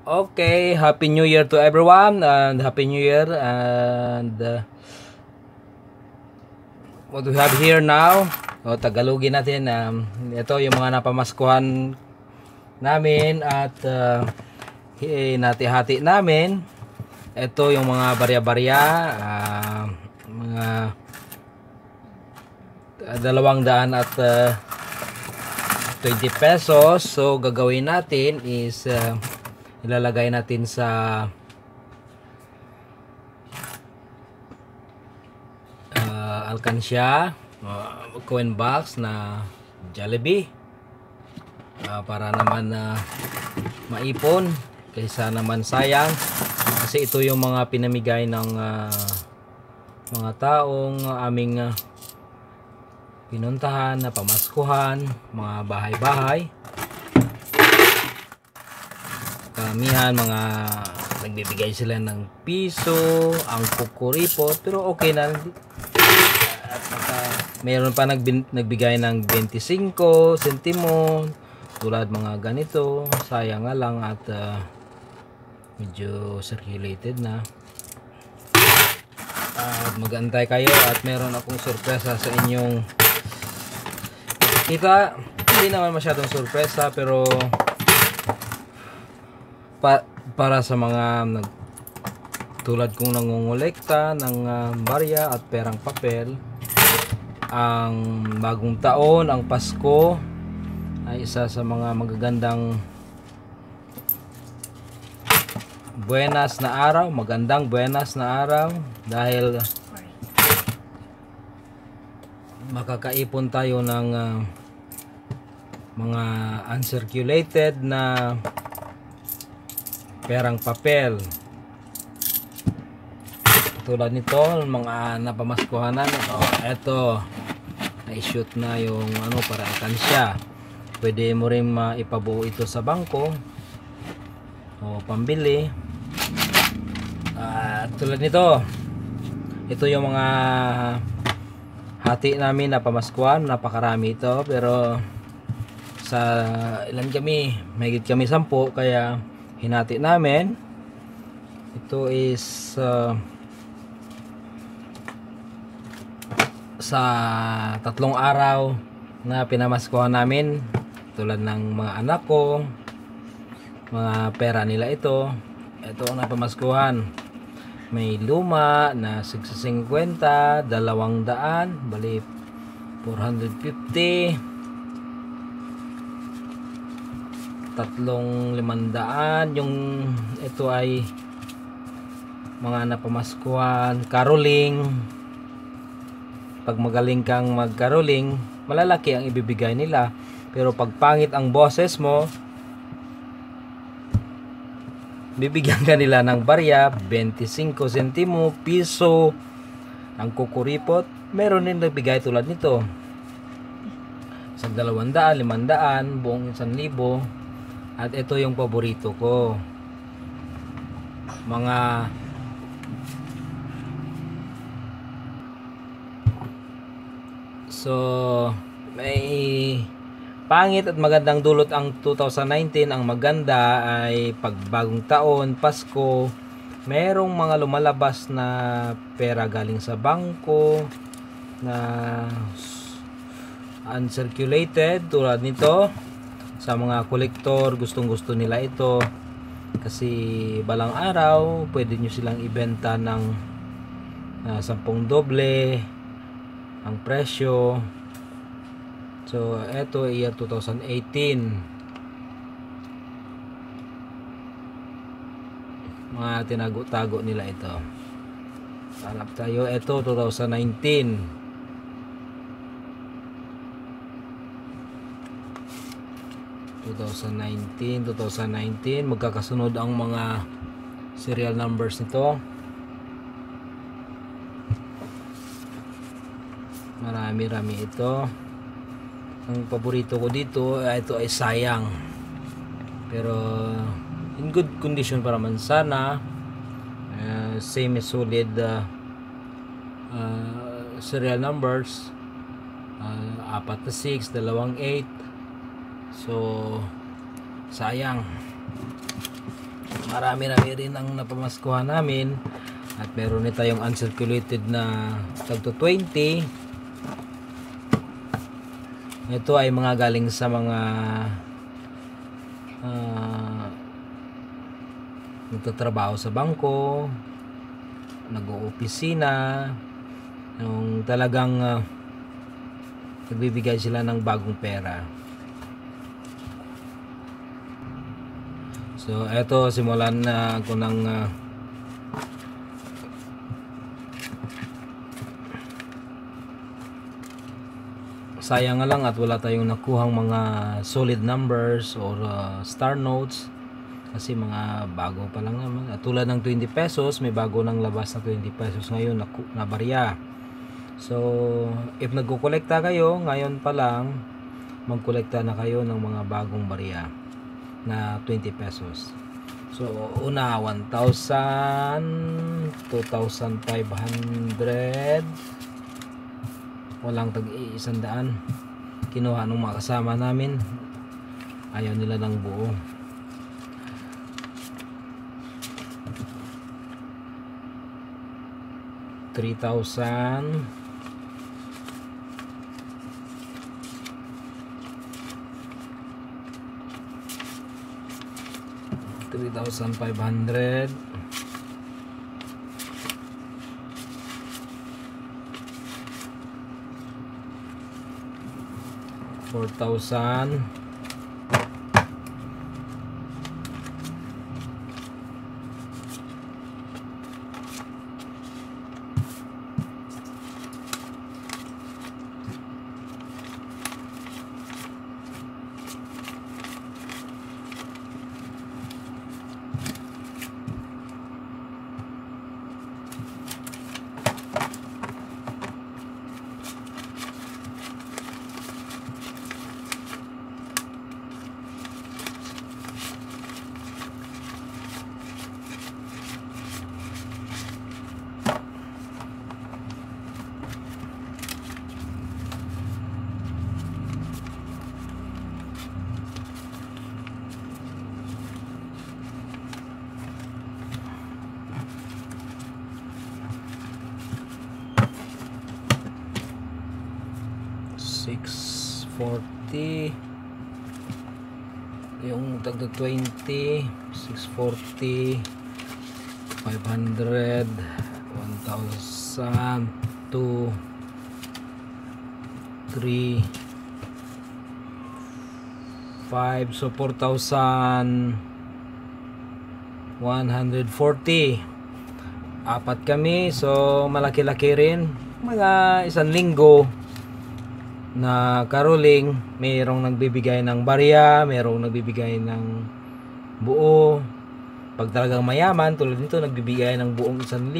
Okay, Happy New Year to everyone and Happy New Year and what we have here now, Tagalogin natin, ito yung mga napamaskuhan namin at hinati-hati namin. Ito yung mga barya-barya, mga 200 at 20 pesos. So gagawin natin is ilalagay natin sa alkansya, coin box na Jollibee, para naman maipon kaysa naman sayang, kasi ito yung mga pinamigay ng mga taong aming pinuntahan na pamaskuhan, mga bahay-bahay. Karamihan mga nagbibigay sila ng piso, ang kukuripot, pero okay na. At mayroon pa nagbigay ng 25 sentimo tulad mga ganito. Sayang nga lang at medyo circulated na. Mag-antay kayo at meron akong sorpresa sa inyong kita. Hindi naman masyadong sorpresa, pero para sa mga tulad kong nangongolekta ng barya at perang papel, ang bagong taon, ang Pasko, ay isa sa mga magagandang buenas na araw, magandang buenas na araw, dahil makakaipon tayo ng mga uncirculated na perang papel. Tulad nito, mga napamaskuhan namin. Eto, na-shoot na yung para alkansya. Pwede mo rin maipabuo ito sa bangko o pambili. Tulad nito, ito yung mga hati namin na pamaskuhan. Napakarami ito, pero sa ilan kami, mahigit kami 10, kaya hinati namin. Ito is sa 3 araw na pinamaskuhan namin, tulad ng mga anak ko, mga pera nila ito. Ito ang napamaskuhan. May luma na 650, 200, bali 450, 3,500. Yung ito ay mga napamaskuhan, caroling. Pag magaling kang mag-caroling, malalaki ang ibibigay nila, pero pag pangit ang boses mo, bibigyan ka nila ng barya, 25 sentimo, piso. Ang kukuripot, meron din nagbigay tulad nito, isang 200, 500, buong 1,000. At ito yung paborito ko, mga may pangit at magandang dulot ang 2019. Ang maganda ay pag bagong taon, Pasko, merong mga lumalabas na pera galing sa bangko na uncirculated, tulad nito. Sa mga kolektor, gustong gusto nila ito kasi balang araw pwede nyo silang ibenta ng 10 doble ang presyo. So eto year 2018, mga tinago-tago nila ito. Hanap tayo, eto 2019. 2019, magkakasunod ang mga serial numbers nito. Marami-rami ito. Ang paborito ko dito, ito ay sayang, pero in good condition para man sana. Same as solid serial numbers, 4 na 6, 2 8. So sayang. marami-rami rin ang napamaskuhan namin. At meron na tayong uncirculated na tagto 20. Ito ay mga galing sa mga nagtatrabaho sa bangko, nag-oopisina, yung talagang nagbibigay sila ng bagong pera. So eto, simulan na ako ng sayang nga lang at wala tayong nakuhang mga solid numbers or star notes kasi mga bago pa lang naman. At tulad ng 20 pesos, may bago nang labas na 20 pesos ngayon na barya. So if nagkukolekta kayo ngayon pa lang, magkolekta na kayo ng mga bagong barya na 20 pesos. So una 1,000, 2,500, walang tag-100. Kinuha nung mga kasama namin, ayaw nila ng buo. $3,000, $3,500, $4,000, $640, yung tagda 20, $640, $500, $1,000, $2, $3, $5, so $4,140. Apat kami, so malaki-laki rin. Mga isang linggo na caroling, mayroong nagbibigay ng barya, mayroong nagbibigay ng buo. Pag talagang mayaman, tulad nito, nagbibigay ng buong 1,000,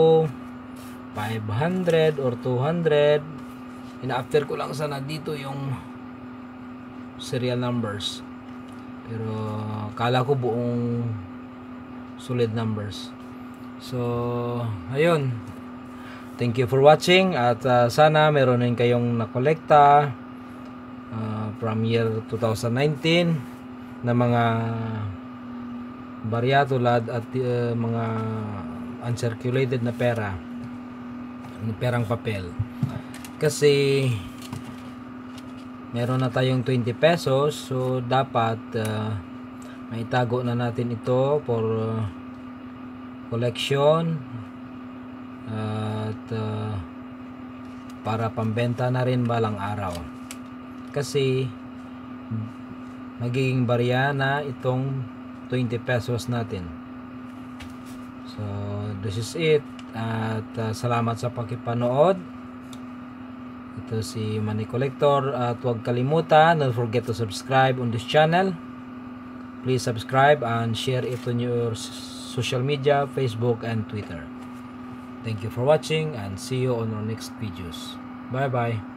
500 or 200. Ina-after ko lang sana dito yung serial numbers, pero kala ko buong solid numbers. So ayun, thank you for watching, at sana meron din kayong nakolekta from year 2019 na mga barya tulad at mga uncirculated na pera, perang papel. Kasi meron na tayong 20 pesos, so dapat maitago na natin ito for collection at para pambenta na rin balang araw, kasi magiging barya na itong 20 pesos natin. So this is it, at salamat sa pakipanood. Ito si Money Collector, at huwag kalimutan, don't forget to subscribe on this channel. Please subscribe and share it on your social media, Facebook and Twitter. Thank you for watching, and see you on our next videos. Bye bye.